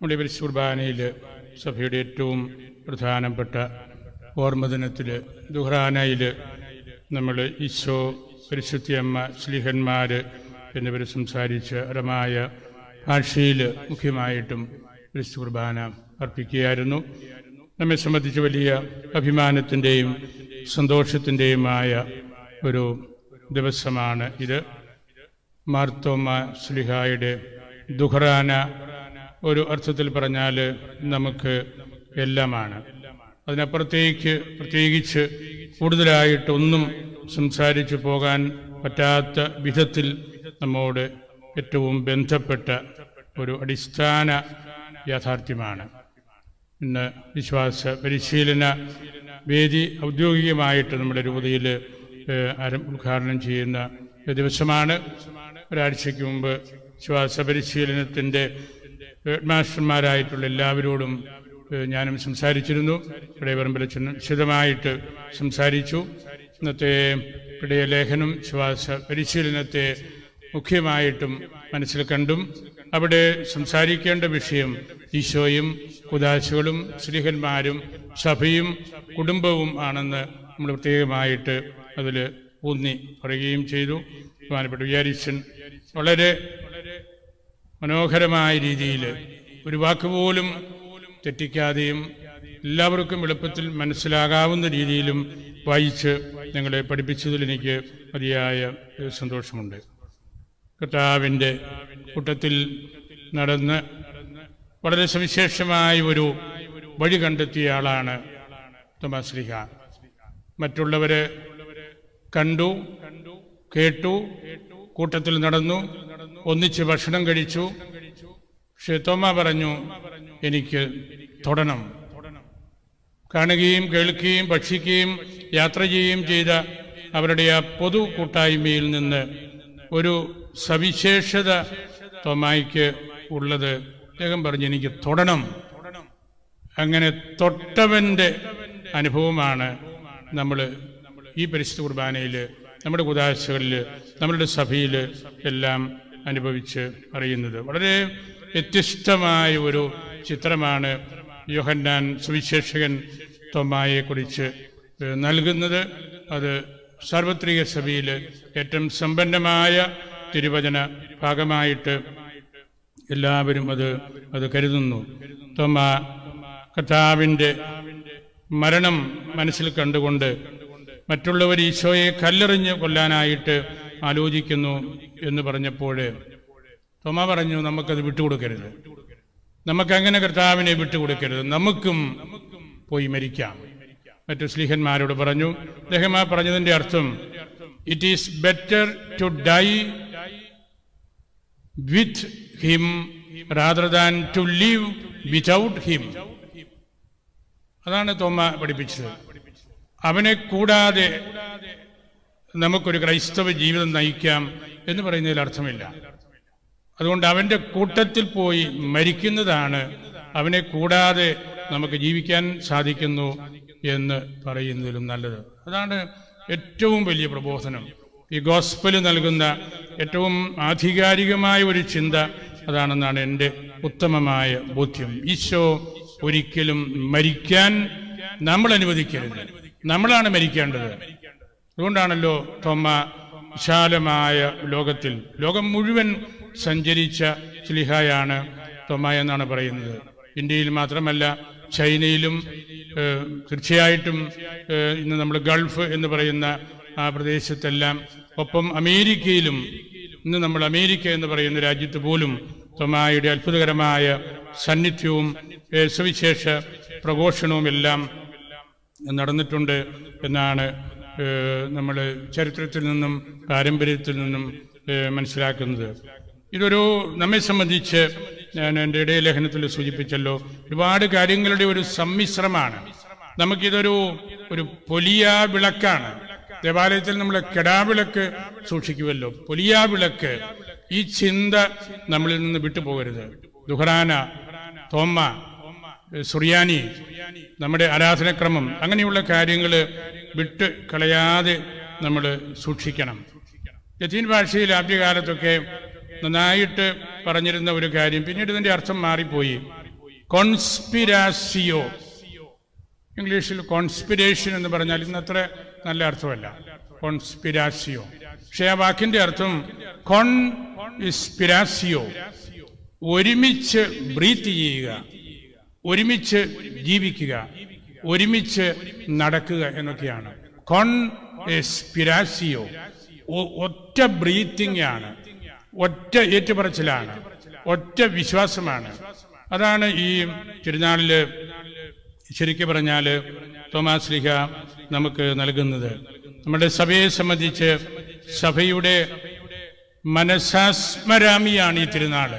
നമ്മുടെ പരിശുദ്ധ കുർബാനയിൽ സഭയുടെ ഏറ്റവും പ്രധാനപ്പെട്ട ഓർമ്മദിനത്തിൽ ദുഹ്റാനയിൽ നമ്മൾ ഈശോ, പരിശുദ്ധയമ്മ, ശ്ലീഹന്മാർ എന്നിവർ സംസാരിച്ച അരമായ ഭാഷയിൽ മുഖ്യമായിട്ടും പരിശുദ്ധ കുർബാന അർപ്പിക്കുകയായിരുന്നു. നമ്മെ സംബന്ധിച്ച് വലിയ അഭിമാനത്തിൻ്റെയും സന്തോഷത്തിൻ്റെയുമായ ഒരു ദിവസമാണ് ഇത്. മാർത്തോമ ശ്ലീഹായുടെ ദുഹ്റാന ഒരു അർത്ഥത്തിൽ പറഞ്ഞാൽ നമുക്ക് എല്ലാമാണ്. പ്രത്യേകിച്ച് കൂടുതലായിട്ടൊന്നും സംസാരിച്ചു പോകാൻ പറ്റാത്ത വിധത്തിൽ നമ്മോട് ഏറ്റവും ബന്ധപ്പെട്ട ഒരു അടിസ്ഥാന യാഥാർത്ഥ്യമാണ്. ഇന്ന് വിശ്വാസ പരിശീലന വേദി ഔദ്യോഗികമായിട്ട് നമ്മുടെ രൂപതയിൽ ഉദ്ഘാടനം ചെയ്യുന്ന ദിവസമാണ്. ഒരാഴ്ചയ്ക്ക് മുമ്പ് വിശ്വാസ പരിശീലനത്തിൻ്റെ ഹെഡ്മാസ്റ്റർമാരായിട്ടുള്ള എല്ലാവരോടും ഞാനും സംസാരിച്ചിരുന്നു. ഇടയപറമ്പിലച്ഛൻ വിശദമായിട്ട് സംസാരിച്ചു. ഇന്നത്തെ ഇടയലേഖനം വിശ്വാസ പരിശീലനത്തെ മുഖ്യമായിട്ടും മനസ്സിൽ കണ്ടും അവിടെ സംസാരിക്കേണ്ട വിഷയം ഈശോയും കുദാശകളും ശ്ലീഹന്മാരും സഭയും കുടുംബവും ആണെന്ന് നമ്മൾ പ്രത്യേകമായിട്ട് അതിൽ ഊന്നി പറയുകയും ചെയ്തു. ബഹുമാനപ്പെട്ട വികാരിയച്ഛൻ വളരെ മനോഹരമായ രീതിയിൽ ഒരു വാക്കുപോലും തെറ്റിക്കാതെയും എല്ലാവർക്കും എളുപ്പത്തിൽ മനസ്സിലാകാവുന്ന രീതിയിലും വായിച്ച് ഞങ്ങളെ പഠിപ്പിച്ചതിൽ എനിക്ക് അതിയായ സന്തോഷമുണ്ട്. കർത്താവിൻ്റെ കൂട്ടത്തിൽ നടന്ന് വളരെ സവിശേഷമായ ഒരു വഴി കണ്ടെത്തിയ ആളാണ് തോമാ ശ്ലീഹ. മറ്റുള്ളവരെ കണ്ടു, കേട്ടു, കൂട്ടത്തിൽ നടന്നു, ഒന്നിച്ച് ഭക്ഷണം കഴിച്ചു. പക്ഷെ തോമ പറഞ്ഞു, എനിക്ക് തൊടണം. കാണുകയും കേൾക്കുകയും ഭക്ഷിക്കുകയും യാത്ര ചെയ്യുകയും ചെയ്ത അവരുടെ ആ പൊതു കൂട്ടായ്മയിൽ നിന്ന് ഒരു സവിശേഷത തോമായ്ക്ക് ഉള്ളത്. അദ്ദേഹം പറഞ്ഞു, എനിക്ക് തൊടണം. അങ്ങനെ തൊട്ടവൻ്റെ അനുഭവമാണ് നമ്മൾ ഈ പരിശുദ്ധ കുർബാനയിൽ, നമ്മുടെ കുദാശകളിൽ, നമ്മളുടെ സഭയിൽ എല്ലാം അനുഭവിച്ച് അറിയുന്നത്. വളരെ വ്യത്യസ്തമായ ഒരു ചിത്രമാണ് യോഹന്നാൻ സുവിശേഷകൻ തോമായെക്കുറിച്ച് നൽകുന്നത്. അത് സാർവത്രിക സഭയിൽ ഏറ്റവും സമ്പന്നമായ തിരുവചന ഭാഗമായിട്ട് എല്ലാവരും അത് കരുതുന്നു. തോമാ കർത്താവിൻ്റെ മരണം മനസ്സിൽ കണ്ടുകൊണ്ട് മറ്റുള്ളവർ ഈശോയെ കല്ലെറിഞ്ഞ് കൊല്ലാനായിട്ട് ആലോചിക്കുന്നു എന്ന് പറഞ്ഞപ്പോൾ തോമാ പറഞ്ഞു, നമുക്കത് വിട്ടുകൊടുക്കരുത്, നമുക്കങ്ങനെ കർത്താവിനെ വിട്ടുകൊടുക്കരുത്, നമുക്കും പോയി മരിക്കാം. മറ്റു ശ്ലീഹന്മാരോട് പറഞ്ഞു. അദ്ദേഹം ആ പറഞ്ഞതിൻ്റെ അർത്ഥം, it is better to die with him rather than to live without him. അതാണ് തോമാ പഠിപ്പിച്ചത്. അവനെ കൂടാതെ നമുക്കൊരു ക്രൈസ്തവ ജീവിതം നയിക്കാം എന്ന് പറയുന്നതിൽ അർത്ഥമില്ല. അതുകൊണ്ട് അവൻ്റെ കൂട്ടത്തിൽ പോയി മരിക്കുന്നതാണ് അവനെ കൂടാതെ നമുക്ക് ജീവിക്കാൻ സാധിക്കുന്നു എന്ന് പറയുന്നതിലും നല്ലത്. അതാണ് ഏറ്റവും വലിയ പ്രബോധനം. ഈ ഗോസ്പല് നൽകുന്ന ഏറ്റവും ആധികാരികമായ ഒരു ചിന്ത അതാണെന്നാണ് എൻ്റെ ഉത്തമമായ ബോധ്യം. ഈശോ ഒരിക്കലും മരിക്കാൻ നമ്മൾ അനുവദിക്കരുത്, നമ്മളാണ് മരിക്കേണ്ടത്. അതുകൊണ്ടാണല്ലോ തോമാ വിശാലമായ ലോകം മുഴുവൻ സഞ്ചരിച്ച ശ്ലീഹായാണ് തോമാ എന്നാണ് പറയുന്നത്. ഇന്ത്യയിൽ മാത്രമല്ല, ചൈനയിലും തീർച്ചയായിട്ടും ഇന്ന് നമ്മൾ ഗൾഫ് എന്ന് പറയുന്ന ആ പ്രദേശത്തെല്ലാം, ഒപ്പം അമേരിക്കയിലും, ഇന്ന് നമ്മൾ അമേരിക്ക എന്ന് പറയുന്ന രാജ്യത്ത് പോലും തോമായുടെ അത്ഭുതകരമായ സാന്നിധ്യവും സുവിശേഷ പ്രഘോഷണവും എല്ലാം നടന്നിട്ടുണ്ട് എന്നാണ് നമ്മൾ ചരിത്രത്തിൽ നിന്നും പാരമ്പര്യത്തിൽ നിന്നും മനസ്സിലാക്കുന്നത്. ഇതൊരു നമ്മെ സംബന്ധിച്ച് ഞാൻ എൻ്റെ ഇടയലേഖനത്തിൽ സൂചിപ്പിച്ചല്ലോ, ഒരുപാട് കാര്യങ്ങളുടെ ഒരു സമ്മിശ്രമാണ്. നമുക്കിതൊരു പൊലിയാ വിളക്കാണ്. ദേവാലയത്തിൽ നമ്മൾ കെടാവിളക്ക് സൂക്ഷിക്കുമല്ലോ, പൊലിയാ വിളക്ക്. ഈ ചിന്ത നമ്മളിൽ നിന്ന് വിട്ടുപോകരുത്. ദുഹ്റാന, തോമാ, സുറിയാനി, നമ്മുടെ ആരാധനക്രമം, അങ്ങനെയുള്ള കാര്യങ്ങൾ വിട്ട് കളയാതെ നമ്മൾ സൂക്ഷിക്കണം. ലത്തീൻ ഭാഷയിൽ ആദ്യകാലത്തൊക്കെ നന്നായിട്ട് പറഞ്ഞിരുന്ന ഒരു കാര്യം, പിന്നീട് ഇതിൻ്റെ അർത്ഥം മാറിപ്പോയി. കോൺസ്പിരാസിയോ. ഇംഗ്ലീഷിൽ കോൺസ്പിരേഷൻ എന്ന് പറഞ്ഞാൽ ഇന്നത്ര നല്ല അർത്ഥമല്ല, കോൺസ്പിരാസിയോ. പക്ഷെ ആ വാക്കിന്റെ അർത്ഥം കോൺസ്പിരാസിയോ, ഒരുമിച്ച് ബ്രീത്ത് ചെയ്യുക, ഒരുമിച്ച് ജീവിക്കുക, ഒരുമിച്ച് നടക്കുക എന്നൊക്കെയാണ്. കോൺസ്പിരാസിയോ ഒറ്റ ബ്രീത്തിങ് ആണ്, ഒറ്റ ഏറ്റുപറച്ചിലാണ്, ഒറ്റ വിശ്വാസമാണ്. അതാണ് ഈ തിരുനാളില് ശരിക്കും പറഞ്ഞാൽ തോമാസ് ശ്ലീഹ നമുക്ക് നൽകുന്നത്. നമ്മുടെ സഭയെ സംബന്ധിച്ച് സഭയുടെ മനസാസ്മരാമിയാണ് ഈ തിരുനാള്.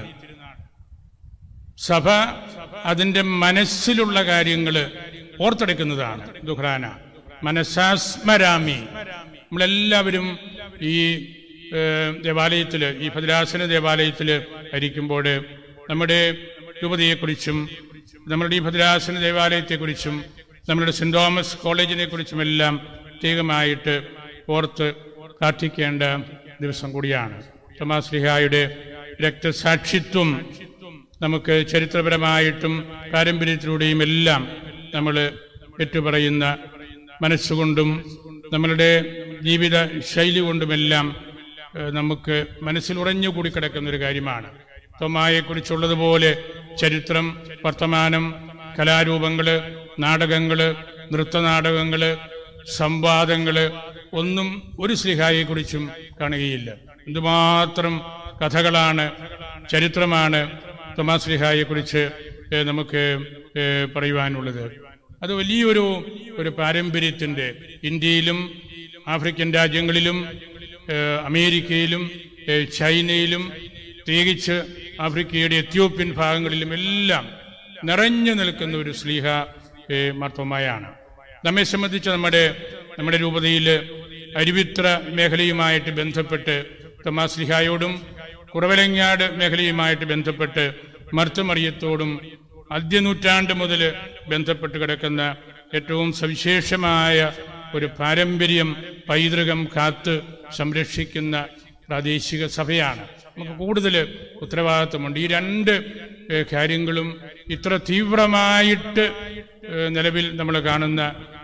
സഭ അതിൻ്റെ മനസ്സിലുള്ള കാര്യങ്ങൾ ഓർത്തെടുക്കുന്നതാണ് ദുഹ്റാന. മനസാസ്മരാമി. നമ്മളെല്ലാവരും ഈ ദേവാലയത്തിൽ, ഈ ഭദ്രാസന ദേവാലയത്തിൽ ആയിരിക്കുമ്പോൾ നമ്മുടെ രൂപതയെക്കുറിച്ചും നമ്മളുടെ ഈ ഭദ്രാസന ദേവാലയത്തെക്കുറിച്ചും നമ്മളുടെ സെന്റ് തോമസ് കോളേജിനെ കുറിച്ചുമെല്ലാം പ്രത്യേകമായിട്ട് ഓർത്ത് പ്രാർത്ഥിക്കേണ്ട ദിവസം കൂടിയാണ്. തോമാസ് ശ്ലീഹായുടെ രക്തസാക്ഷിത്വം നമുക്ക് ചരിത്രപരമായിട്ടും പാരമ്പര്യത്തിലൂടെയും എല്ലാം നമ്മൾ ഏറ്റുപറയുന്ന മനസ്സുകൊണ്ടും നമ്മളുടെ ജീവിത ശൈലി കൊണ്ടുമെല്ലാം നമുക്ക് മനസ്സിൽ ഉറഞ്ഞുകൂടി കിടക്കുന്നൊരു കാര്യമാണ്. തോമായെക്കുറിച്ചുള്ളതുപോലെ ചരിത്രം, വർത്തമാനം, കലാരൂപങ്ങള്, നാടകങ്ങള്, നൃത്തനാടകങ്ങള്, സംവാദങ്ങള് ഒന്നും ഒരു ശ്ലീഹായെക്കുറിച്ചും കാണുകയില്ല. എന്തുമാത്രം കഥകളാണ്, ചരിത്രമാണ് തോമാസ് ശ്ലീഹായെക്കുറിച്ച് നമുക്ക് പറയുവാനുള്ളത്. അത് വലിയൊരു പാരമ്പര്യത്തിൻ്റെ, ഇന്ത്യയിലും ആഫ്രിക്കൻ രാജ്യങ്ങളിലും അമേരിക്കയിലും ചൈനയിലും പ്രത്യേകിച്ച് ആഫ്രിക്കയുടെ എത്യോപ്യൻ ഭാഗങ്ങളിലും എല്ലാം നിറഞ്ഞു നിൽക്കുന്ന ഒരു ശ്ലീഹ മാർത്തോമായാണ്. നമ്മെ സംബന്ധിച്ച് നമ്മുടെ രൂപതയിൽ അരുവിത്ര മേഖലയുമായിട്ട് ബന്ധപ്പെട്ട് തോമാസ് ശ്ലീഹായോടും കുറവലങ്ങാട് മേഖലയുമായിട്ട് ബന്ധപ്പെട്ട് മർത്തുമറിയത്തോടും ആദ്യനൂറ്റാണ്ട് മുതൽ ബന്ധപ്പെട്ട് കിടക്കുന്ന ഏറ്റവും സവിശേഷമായ ഒരു പാരമ്പര്യം, പൈതൃകം കാത്ത് സംരക്ഷിക്കുന്ന പ്രാദേശിക സഭയാണ്. നമുക്ക് കൂടുതൽ ഉത്തരവാദിത്വമുണ്ട്. ഈ രണ്ട് കാര്യങ്ങളും ഇത്ര തീവ്രമായിട്ട് നിലവിൽ നമ്മൾ കാണുന്ന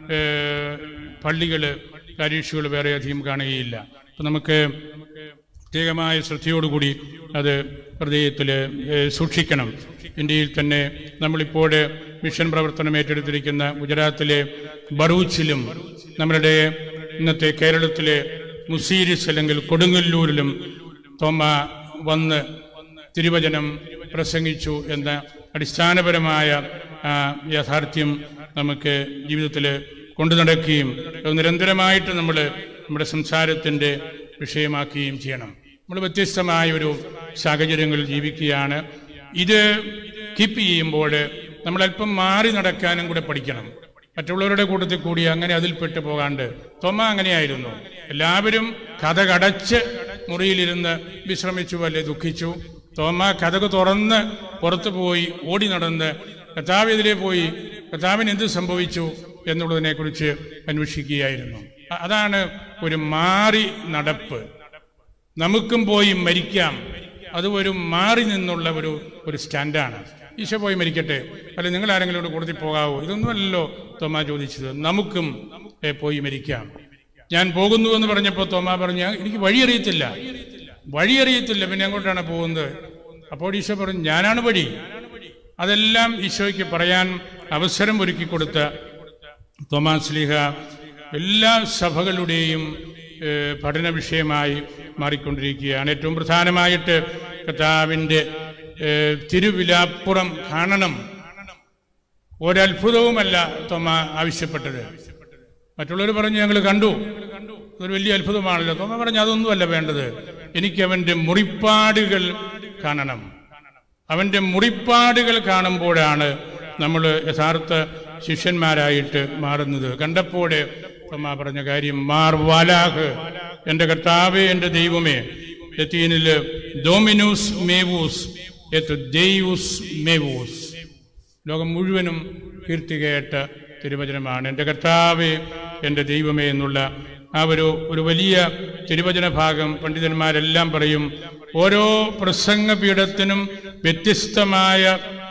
പള്ളികൾ, പാരീഷുകൾ വേറെ അധികം കാണുകയില്ല. അപ്പം നമുക്ക് പ്രത്യേകമായ ശ്രദ്ധയോടുകൂടി അത് ഹൃദയത്തിൽ സൂക്ഷിക്കണം. ഇന്ത്യയിൽ തന്നെ നമ്മളിപ്പോൾ മിഷൻ പ്രവർത്തനം ഏറ്റെടുത്തിരിക്കുന്ന ഗുജറാത്തിലെ ബറൂച്ചിലും നമ്മളുടെ ഇന്നത്തെ കേരളത്തിലെ മുസീരിസ് അല്ലെങ്കിൽ കൊടുങ്ങല്ലൂരിലും തോമ വന്ന് തിരുവചനം പ്രസംഗിച്ചു എന്ന അടിസ്ഥാനപരമായ യാഥാർത്ഥ്യം നമുക്ക് ജീവിതത്തിൽ കൊണ്ടു നടക്കുകയും നിരന്തരമായിട്ട് നമ്മുടെ സംസാരത്തിൻ്റെ വിഷയമാക്കുകയും ചെയ്യണം. നമ്മൾ വ്യത്യസ്തമായ ഒരു സാഹചര്യങ്ങളിൽ ജീവിക്കുകയാണ്. ഇത് കീപ്പ് ചെയ്യുമ്പോൾ നമ്മളല്പം മാറി നടക്കാനും കൂടെ പഠിക്കണം. മറ്റുള്ളവരുടെ കൂട്ടത്തിൽ കൂടി അങ്ങനെ അതിൽപ്പെട്ടു പോകാണ്ട്. തോമ അങ്ങനെയായിരുന്നു. എല്ലാവരും കഥകടച്ച് മുറിയിലിരുന്ന് വിശ്രമിച്ചു, അല്ലെ ദുഃഖിച്ചു. തോമ കഥക് തുറന്ന് പുറത്തു പോയി ഓടി നടന്ന് കർത്താവിനെതിരെ പോയി കർത്താവിന് എന്ത് സംഭവിച്ചു എന്നുള്ളതിനെ കുറിച്ച് അന്വേഷിക്കുകയായിരുന്നു. അതാണ് ഒരു മാറി നടപ്പ്. നമുക്കും പോയി മരിക്കാം, അത് ഒരു മാറി നിന്നുള്ള ഒരു സ്റ്റാൻഡാണ്. ഈശോ പോയി മരിക്കട്ടെ, അല്ലെ നിങ്ങൾ ആരെങ്കിലും കൂടെ കൂടുതൽ പോകാവോ? ഇതൊന്നുമല്ലല്ലോ തോമ ചോദിച്ചത്. നമുക്കും പോയി മരിക്കാം. ഞാൻ പോകുന്നു എന്ന് പറഞ്ഞപ്പോൾ തോമ പറഞ്ഞു, എനിക്ക് വഴിയറിയത്തില്ല, പിന്നെ എങ്ങോട്ടാണ് പോകുന്നത്? അപ്പോൾ ഈശോ പറഞ്ഞു, ഞാനാണ് വഴി. അതെല്ലാം ഈശോയ്ക്ക് പറയാൻ അവസരം ഒരുക്കി കൊടുത്ത തോമാസ് ശ്ലീഹ എല്ലാ സഭകളുടെയും പഠന വിഷയമായി മാറിക്കൊണ്ടിരിക്കുകയാണ്. ഏറ്റവും പ്രധാനമായിട്ട് കർത്താവിൻ്റെ തിരുവിലാപ്പുറം കാണണം. ഒരത്ഭുതവുമല്ല തോമ ആവശ്യപ്പെട്ടത്. മറ്റുള്ളവർ പറഞ്ഞു ഞങ്ങൾ കണ്ടു, അതൊരു വലിയ അത്ഭുതമാണല്ലോ. തോമ പറഞ്ഞു അതൊന്നുമല്ല വേണ്ടത്, എനിക്ക് അവൻ്റെ മുറിപ്പാടുകൾ കാണണം. അവൻ്റെ മുറിപ്പാടുകൾ കാണുമ്പോഴാണ് നമ്മൾ യഥാർത്ഥ ശിഷ്യന്മാരായിട്ട് മാറുന്നത്. കണ്ടപ്പോൾ തോമ പറഞ്ഞ കാര്യം മാർ വാലാഹ്, എൻ്റെ കർത്താവേ, എൻ്റെ ദൈവമേ, ലത്തീനില് ഡോമിനൂസ് മേവൂസ് എത്ത് ദെയൂസ് മേവൂസ്, ലോകം മുഴുവനും കീർത്തി കേട്ട തിരുവചനമാണ്. എൻ്റെ കർത്താവേ, എൻ്റെ ദൈവമേ എന്നുള്ള ആ ഒരു വലിയ തിരുവചന ഭാഗം പണ്ഡിതന്മാരെല്ലാം പറയും. ഓരോ പ്രസംഗപീഠത്തിനും വ്യത്യസ്തമായ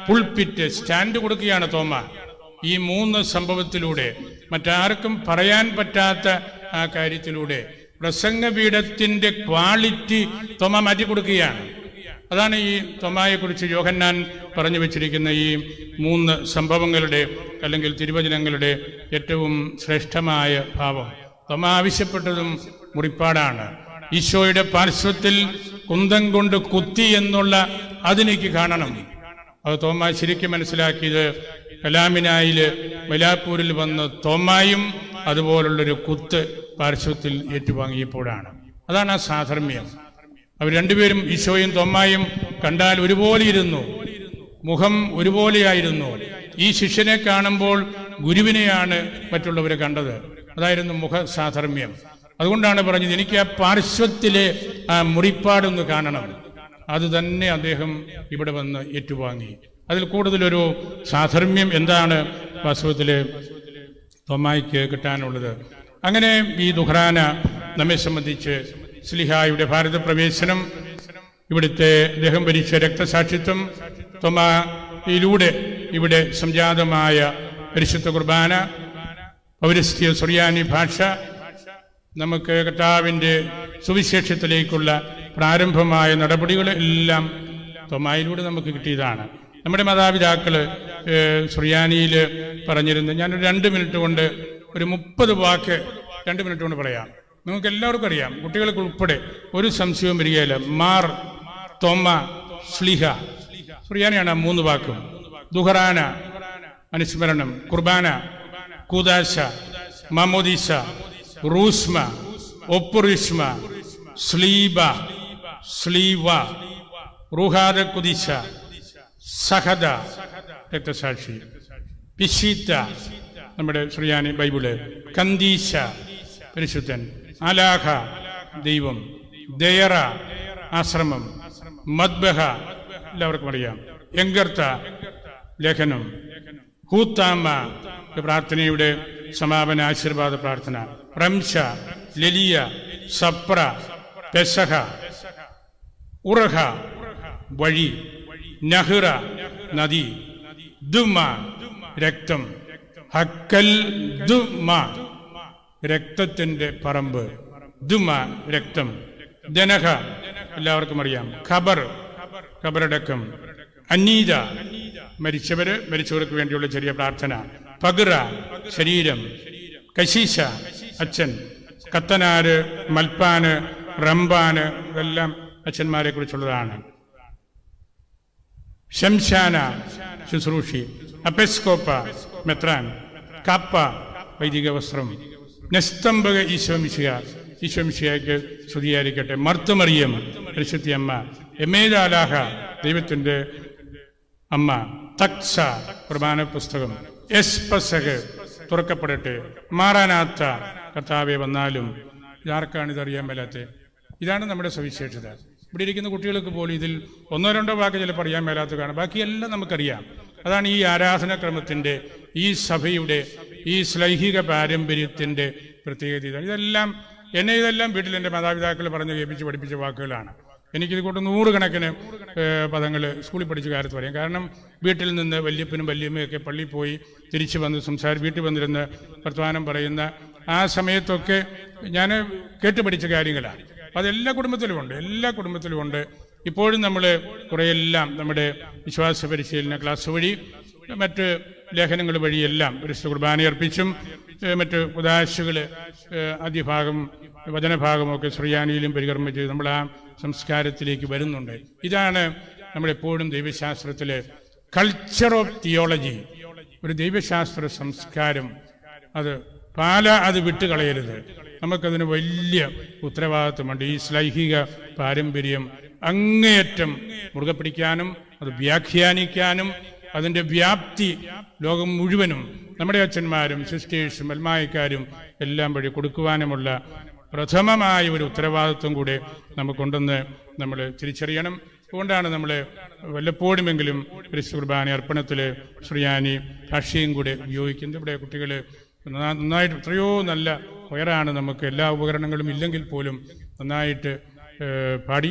പുൾപിറ്റ് സ്റ്റാൻഡ് കൊടുക്കുകയാണ് തോമ. ഈ 3 സംഭവത്തിലൂടെ, മറ്റാർക്കും പറയാൻ പറ്റാത്ത ആ കാര്യത്തിലൂടെ പ്രസംഗപീഠത്തിന്റെ ക്വാളിറ്റി തോമ മാറ്റിക്കൊടുക്കുകയാണ്. അതാണ് ഈ തോമായെക്കുറിച്ച് യോഹന്നാൻ പറഞ്ഞു വെച്ചിരിക്കുന്ന ഈ 3 സംഭവങ്ങളുടെ അല്ലെങ്കിൽ തിരുവചനങ്ങളുടെ ഏറ്റവും ശ്രേഷ്ഠമായ ഭാവം. തോമ ആവശ്യപ്പെട്ടതും മുറിപ്പാടാണ്. ഈശോയുടെ പാർശ്വത്തിൽ കുന്തം കൊണ്ട് കുത്തി എന്നുള്ള അതെനിക്ക് കാണണം. അത് തോമ ശരിക്കും മനസ്സിലാക്കിയത് കലാമിനായിൽ മൈലാപ്പൂരിൽ വന്ന് തോമായും അതുപോലുള്ളൊരു കുത്ത് പാർശ്വത്തിൽ ഏറ്റുവാങ്ങിയപ്പോഴാണ്. അതാണ് ആ സാധർമ്മ്യം. അവർ രണ്ടുപേരും, ഈശോയും തോമായും, കണ്ടാൽ ഒരുപോലെ ഇരുന്നു, മുഖം ഒരുപോലെയായിരുന്നു. ഈ ശിഷ്യനെ കാണുമ്പോൾ ഗുരുവിനെയാണ് മറ്റുള്ളവരെ കണ്ടത്. അതായിരുന്നു മുഖ സാധർമ്മ്യം. അതുകൊണ്ടാണ് പറഞ്ഞത്, എനിക്ക് ആ പാർശ്വത്തിലെ ആ മുറിപ്പാടൊന്ന് കാണണം. അത് തന്നെ അദ്ദേഹം ഇവിടെ വന്ന് ഏറ്റുവാങ്ങി. അതിൽ കൂടുതലൊരു സാധർമ്മ്യം എന്താണ് വാസ്തവത്തിൽ തോമായ്ക്ക് കിട്ടാനുള്ളത്? അങ്ങനെ ഈ ദുഹ്റാന നമ്മെ സംബന്ധിച്ച് സ്ലിഹായുടെ ഭാരതപ്രവേശനം, ഇവിടുത്തെ അദ്ദേഹം ഭരിച്ച രക്തസാക്ഷിത്വം, തോമായിലൂടെ ഇവിടെ സംജാതമായ പരിശുദ്ധ കുർബാന, പൗരസ്ത്യ സുറിയാനി ഭാഷ, നമുക്ക് കർത്താവിൻ്റെ സുവിശേഷത്തിലേക്കുള്ള പ്രാരംഭമായ നടപടികൾ എല്ലാം തോമായിലൂടെ നമുക്ക് കിട്ടിയതാണ്. നമ്മുടെ മാതാപിതാക്കൾ സുറിയാനിയിൽ പറഞ്ഞിരുന്നത്, ഞാനൊരു 2 മിനിറ്റ് കൊണ്ട് ഒരു 30 വാക്ക് 2 മിനിറ്റ് കൊണ്ട് പറയാം. നിങ്ങൾക്ക് എല്ലാവർക്കും അറിയാം, കുട്ടികൾക്ക് ഉൾപ്പെടെ ഒരു സംശയവും വരികയില്ല. മാർ, തോമ, സ്ലിഹ, സുറിയാനിയാണ് 3 വാക്കും. ദുഹറാന അനുസ്മരണം, കുർബാന, കൂദാശ, മാമോദീസ, റൂസ്മ, ഒപ്പുറിസ്മ, സ്ലീബ, സ്ലീവ, റുഹാദ കുദിശ, സഹദ രക്തസാക്ഷി, പിശീത്ത നമ്മുടെ സുറിയാനി ബൈബിള്, കന്ദീശ പരിശുദ്ധൻ, അലാഹ ദൈവം, ദയറ ആശ്രമം, മദ്ബഹ എല്ലാവർക്കും അറിയാം, എങ്കർത്ത ലേഖനം, ഹൂത്താമ പ്രാർത്ഥനയുടെ സമാപന ആശീർവാദ പ്രാർത്ഥന, റംഷ, ലലിയ, സപ്ര, പെസഹ, ഉറഹ വഴി, നഹ്റ നദി, ദുമ രക്തം, ഹക്കൽ ദുമ രക്തത്തിന്റെ പറമ്പ്, ദുമ രക്തം, ദനഹ എല്ലാവർക്കും അറിയാം, ഖബർ ഖബറടക്കം, അനീത മരിച്ചവർക്ക് വേണ്ടിയുള്ള ചെറിയ പ്രാർത്ഥന, പഗ്ര ശരീരം, കശീശ അച്ഛൻ, കത്തനാര്, മൽപ്പാന്, റംബാന് ഇതെല്ലാം അച്ഛന്മാരെ കുറിച്ചുള്ളതാണ്. ശംശാന ശുശ്രൂഷി, അപ്പെസ്കോപ്പ മെത്രാൻ, കാപ്പ വൈദിക വസ്ത്രം, നെസ്തംബക ഈശോമിശിഹായ്ക്ക് സ്തുതിയായിരിക്കട്ടെ, മർത്തമറിയം പരിശുദ്ധി അമ്മ, എമേദാലാഹ ദൈവത്തിന്റെ അമ്മ, തക്സ കുർബാന പുസ്തകം, എസ്പസക് തുറക്കപ്പെടട്ടെ, മാറാനാത്ത കർത്താവെ വന്നാലും. ഇതാർക്കാണ് ഇതറിയാൻ മേലാത്ത? ഇതാണ് നമ്മുടെ സവിശേഷത. ഇവിടെ ഇരിക്കുന്ന കുട്ടികൾക്ക് പോലും ഇതിൽ 1-2 വാക്ക് ചിലപ്പോൾ അറിയാൻ മേലാത്ത കാണാം, ബാക്കിയെല്ലാം നമുക്കറിയാം. അതാണ് ഈ ആരാധനാക്രമത്തിൻ്റെ, ഈ സഭയുടെ, ഈ ശ്ലൈഹിക പാരമ്പര്യത്തിൻ്റെ പ്രത്യേകത. ഇതെല്ലാം വീട്ടിൽ എൻ്റെ മാതാപിതാക്കൾ പറഞ്ഞ് കേൾപ്പിച്ച് പഠിപ്പിച്ച വാക്കുകളാണ്. എനിക്കിത് കൊണ്ട് 100 കണക്കിന് പദങ്ങൾ സ്കൂളിൽ പഠിച്ച കാലത്ത് പറയാം. കാരണം വീട്ടിൽ നിന്ന് വല്യപ്പനും വല്യമ്മയൊക്കെ പള്ളിയിൽ പോയി തിരിച്ചു വന്ന് വീട്ടിൽ വന്നിരുന്ന് വർത്തമാനം പറയുന്ന ആ സമയത്തൊക്കെ ഞാൻ കേട്ടുപഠിച്ച കാര്യങ്ങളാണ്. അതെല്ലാ കുടുംബത്തിലും ഉണ്ട്. ഇപ്പോഴും നമ്മൾ കുറേയെല്ലാം നമ്മുടെ വിശ്വാസ പരിശീലന ക്ലാസ് വഴി മറ്റ് ലേഖനങ്ങൾ വഴിയെല്ലാം പരിശുദ്ധ കുർബാന അർപ്പിച്ചും മറ്റ് ഉദാശകൾ ആദ്യഭാഗം വചനഭാഗമൊക്കെ സുറിയാനിയിലും പരികർമ്മം ചെയ്ത് നമ്മൾ ആ സംസ്കാരത്തിലേക്ക് വരുന്നുണ്ട്. ഇതാണ് നമ്മളെപ്പോഴും ദൈവശാസ്ത്രത്തിലെ കൾച്ചർ ഓഫ് തിയോളജി, ഒരു ദൈവശാസ്ത്ര സംസ്കാരം. അത് വിട്ടുകളയരുത്. നമുക്കതിന് വലിയ ഉത്തരവാദിത്വമുണ്ട്. ഈ ശ്ലൈഹിക പാരമ്പര്യം അങ്ങേയറ്റം മുറുകെ പിടിക്കാനും അത് വ്യാഖ്യാനിക്കാനും അതിൻ്റെ വ്യാപ്തി ലോകം മുഴുവനും നമ്മുടെ അച്ഛന്മാരും സിസ്റ്റേഴ്സും അൽമായക്കാരും എല്ലാം വഴി കൊടുക്കുവാനുമുള്ള പ്രഥമമായ ഒരു ഉത്തരവാദിത്വം കൂടെ നമുക്കുണ്ടെന്ന് നമ്മൾ തിരിച്ചറിയണം. അതുകൊണ്ടാണ് നമ്മൾ വല്ലപ്പോഴുമെങ്കിലും പരിശുദ്ധ കുർബാന അർപ്പണത്തിൽ സുറിയാനി ഭാഷയും കൂടെ ഉപയോഗിക്കുന്നത്. ഇവിടെ കുട്ടികൾ നന്നായിട്ട് എത്രയോ നല്ല വയറാണ്, നമുക്ക് എല്ലാ ഉപകരണങ്ങളും ഇല്ലെങ്കിൽ പോലും നന്നായിട്ട് പാടി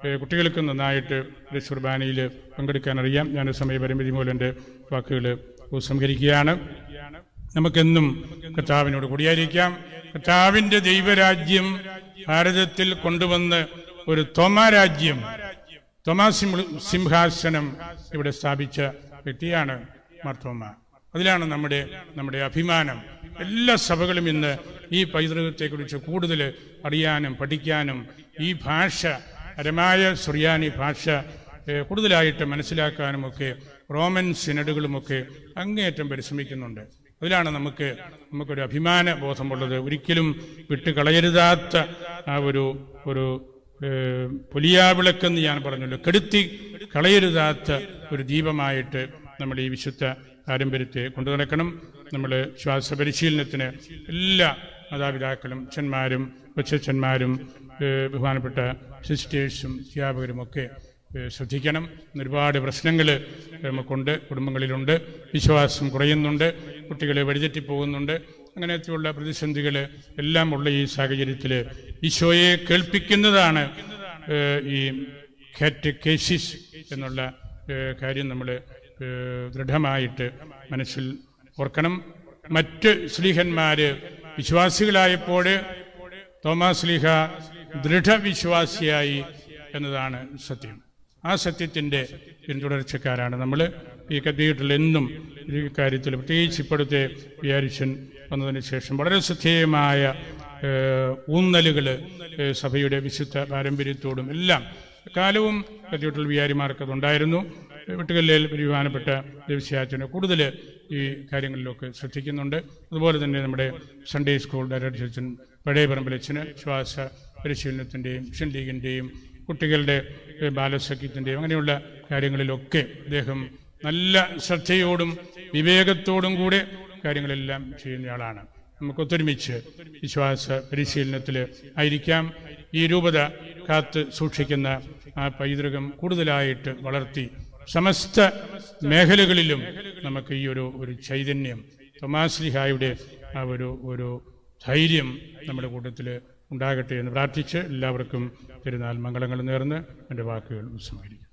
കുട്ടികൾക്ക് നന്നായിട്ട് കുർബാനയിൽ പങ്കെടുക്കാൻ അറിയാം. ഞാൻ സമയപരിമിതി മൂലം എൻ്റെ വാക്കുകൾ ഉപസംഹരിക്കുകയാണ്. നമുക്കെന്നും കർത്താവിനോട് കൂടിയായിരിക്കാം. കർത്താവിൻ്റെ ദൈവരാജ്യം ഭാരതത്തിൽ കൊണ്ടുവന്ന് ഒരു തോമാ രാജ്യം, തോമാ സിംഹാസനം ഇവിടെ സ്ഥാപിച്ച വ്യക്തിയാണ് മാർത്തോമ. അതിലാണ് നമ്മുടെ അഭിമാനം. എല്ലാ സഭകളും ഇന്ന് ഈ പൈതൃകത്തെക്കുറിച്ച് കൂടുതൽ അറിയാനും പഠിക്കാനും ഈ ഭാഷ, അരമായ സുറിയാനി ഭാഷ കൂടുതലായിട്ട് മനസ്സിലാക്കാനുമൊക്കെ റോമൻ സിനഡുകളുമൊക്കെ അങ്ങേയറ്റം പരിശ്രമിക്കുന്നുണ്ട്. അതിലാണ് നമുക്കൊരു അഭിമാന ബോധമുള്ളത്. ഒരിക്കലും വിട്ടുകളയരുതാത്ത ആ ഒരു പൊലിയാവിളക്കെന്ന് ഞാൻ പറഞ്ഞല്ലോ, കെടുത്തി കളയരുതാത്ത ഒരു ദീപമായിട്ട് നമ്മൾ ഈ വിശുദ്ധ പാരമ്പര്യത്തെ കൊണ്ടു നടക്കണം. നമ്മൾ ശ്വാസ പരിശീലനത്തിന് എല്ലാ മാതാപിതാക്കളും അച്ഛന്മാരും കൊച്ചച്ഛന്മാരും ബഹുമാനപ്പെട്ട സിസ്റ്റേഴ്സും അധ്യാപകരുമൊക്കെ ശ്രദ്ധിക്കണം. ഒരുപാട് പ്രശ്നങ്ങൾ നമുക്കുണ്ട്, കുടുംബങ്ങളിലുണ്ട്. വിശ്വാസം കുറയുന്നുണ്ട്, കുട്ടികൾ വഴിതെറ്റിപ്പോകുന്നുണ്ട്. അങ്ങനെയൊക്കെയുള്ള പ്രതിസന്ധികൾ എല്ലാം ഉള്ള ഈ സാഹചര്യത്തിൽ ഈശോയെ കേൾപ്പിക്കുന്നതാണ് ഈ കാറ്റെക്കേസിസ് എന്നുള്ള കാര്യം നമ്മൾ ദൃഢമായിട്ട് മനസ്സിൽ ഓർക്കണം. മറ്റ് ശ്ലീഹന്മാർ വിശ്വാസികളായപ്പോൾ തോമാ ശ്ലീഹ ദൃഢവിശ്വാസിയായി എന്നതാണ് സത്യം. ആ സത്യത്തിൻ്റെ പിന്തുടർച്ചക്കാരാണ് നമ്മൾ. ഈ കത്തീഡ്രൽ എന്നും ഈ കാര്യത്തിൽ, പ്രത്യേകിച്ച് ഇപ്പോഴത്തെ വികാരിച്ചൻ വന്നതിന് ശേഷം വളരെ ശ്രദ്ധേയമായ ഊന്നലുകൾ സഭയുടെ വിശുദ്ധ പാരമ്പര്യത്തോടും എല്ലാം കാലവും കത്തീഡ്രൽ വികാരിമാർക്കതുണ്ടായിരുന്നു. വെട്ടുകല്ലിൽ ബഹുമാനപ്പെട്ട ദേവസ്യാച്ചന് കൂടുതൽ ഈ കാര്യങ്ങളിലൊക്കെ ശ്രദ്ധിക്കുന്നുണ്ട്. അതുപോലെ തന്നെ നമ്മുടെ സൺഡേ സ്കൂൾ ഡയറക്ടർ പഴയ പറമ്പലച്ചന് ശ്വാസ പരിശീലനത്തിൻ്റെയും മിഷൻ ലീഗിൻ്റെയും കുട്ടികളുടെ ബാലസഖ്യത്തിൻ്റെയും അങ്ങനെയുള്ള കാര്യങ്ങളിലൊക്കെ അദ്ദേഹം നല്ല ശ്രദ്ധയോടും വിവേകത്തോടും കൂടെ കാര്യങ്ങളെല്ലാം ചെയ്യുന്നയാളാണ്. നമുക്കൊത്തൊരുമിച്ച് വിശ്വാസ പരിശീലനത്തിൽ ആയിരിക്കാം. ഈ രൂപത കാത്ത് സൂക്ഷിക്കുന്ന ആ പൈതൃകം കൂടുതലായിട്ട് വളർത്തി സമസ്ത മേഖലകളിലും നമുക്ക് ഈ ഒരു ചൈതന്യം, തോമാശ്ലീഹായുടെ ആ ഒരു ധൈര്യം നമ്മുടെ കൂട്ടത്തിൽ ഉണ്ടാകട്ടെ എന്ന് പ്രാർത്ഥിച്ച് എല്ലാവർക്കും പെരുന്നാൾ മംഗളങ്ങൾ നേർന്ന് എൻ്റെ വാക്കുകൾ ഉപസംഹരിക്കും.